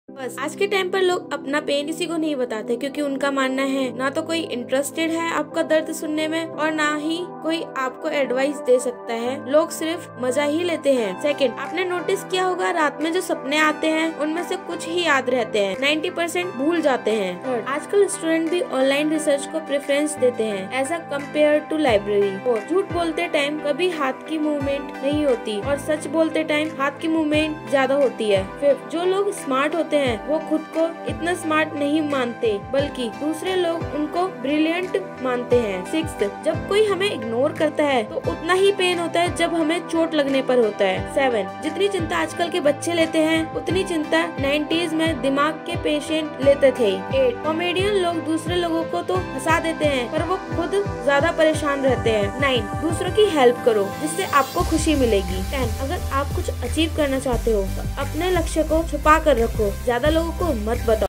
बस आज के टाइम पर लोग अपना पेन किसी को नहीं बताते, क्योंकि उनका मानना है ना तो कोई इंटरेस्टेड है आपका दर्द सुनने में और ना ही कोई आपको एडवाइस दे सकता है। लोग सिर्फ मजा ही लेते हैं। सेकंड, आपने नोटिस किया होगा रात में जो सपने आते हैं उनमें से कुछ ही याद रहते हैं, 90% भूल जाते हैं। थर्ड, आजकल स्टूडेंट भी ऑनलाइन रिसर्च को प्रेफरेंस देते हैं as a compare to library. और झूठ बोलते टाइम कभी हाथ की मूवमेंट नहीं होती और सच बोलते टाइम हाथ की मूवमेंट ज्यादा होती है। फिफ्थ, जो लोग स्मार्ट होते हैं वो खुद को इतना स्मार्ट नहीं मानते, बल्कि दूसरे लोग उनको ब्रिलियंट मानते हैं। सिक्स्थ, जब कोई हमें इग्नोर करता है तो उतना ही पेन होता है जब हमें चोट लगने पर होता है। सेवन, जितनी चिंता आजकल के बच्चे लेते हैं उतनी चिंता 90s में दिमाग के पेशेंट लेते थे। एट, कॉमेडियन लोग दूसरे लोगों को तो हंसा देते हैं पर वो खुद ज्यादा परेशान रहते हैं। नाइन, दूसरों की हेल्प करो जिससे आपको खुशी मिलेगी। 10, अगर आप कुछ अचीव करना चाहते हो तो अपने लक्ष्य को छुपा कर रखो, ज्यादा लोगों को मत बताओ।